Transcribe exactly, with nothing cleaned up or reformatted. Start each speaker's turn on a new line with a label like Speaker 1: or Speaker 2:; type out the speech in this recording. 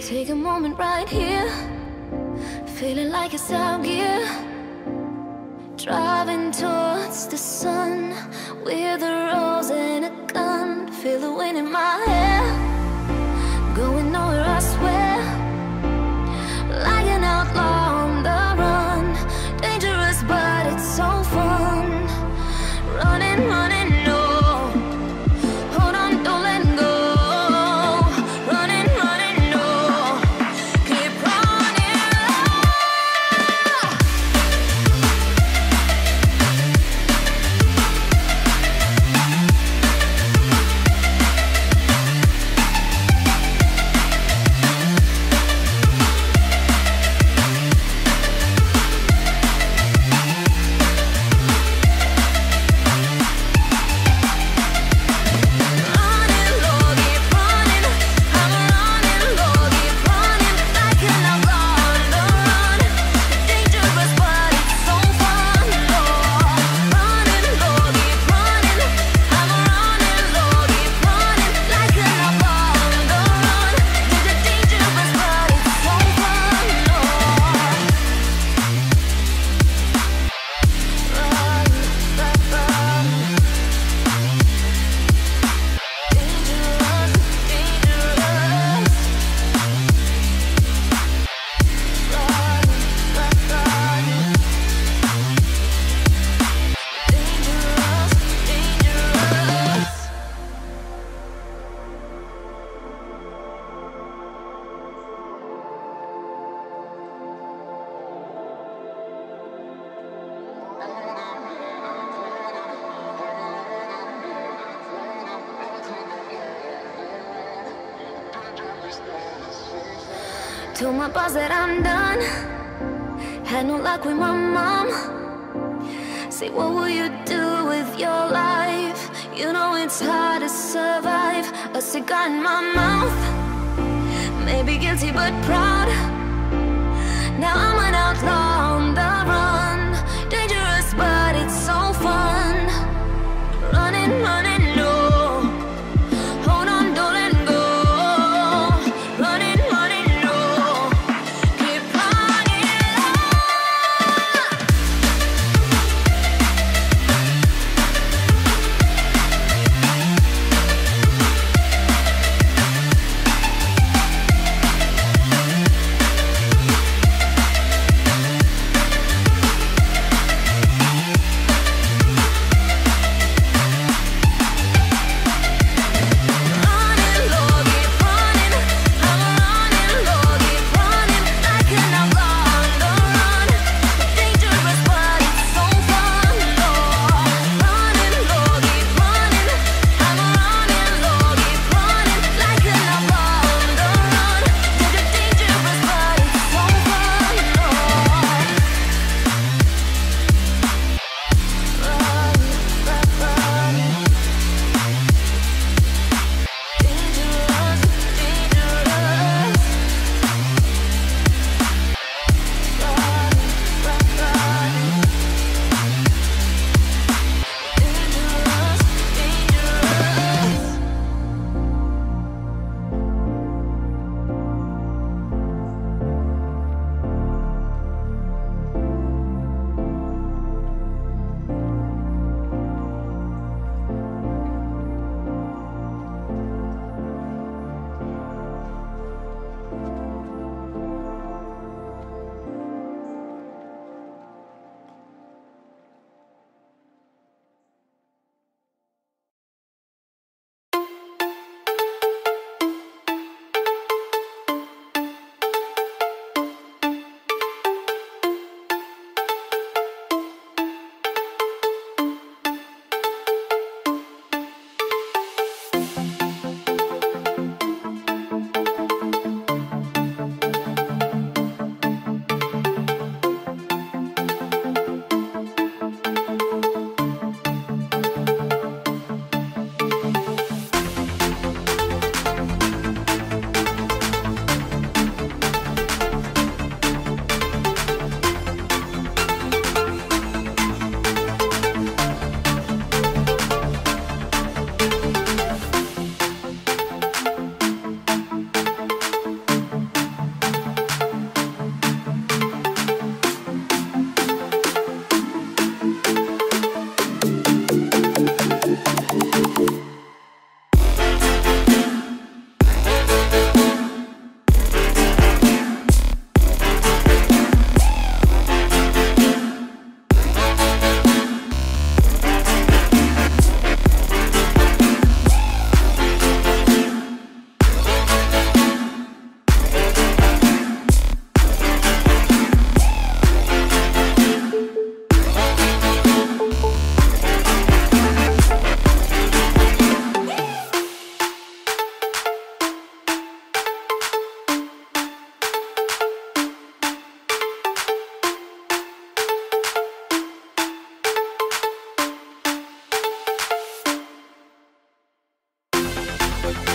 Speaker 1: Take a moment right here, feeling like it's out gear. Driving towards the sun with a rose and a gun. Feel the wind in my hair, going nowhere I swear. Like an outlaw on the run, dangerous but it's so fun. Running, running, no. Hold on, don't let go. Running, running, no. Keep running. Told my boss that I'm done. Had no luck with my mom. Say, what will you do with your life? You know it's hard to survive. A cigar in my mouth, maybe guilty but proud. Now I'm an outlaw on the run. Dangerous but it's so fun. Running, running, no. Hold on, don't let go. Running, running, no. Keep running. We'll be right back.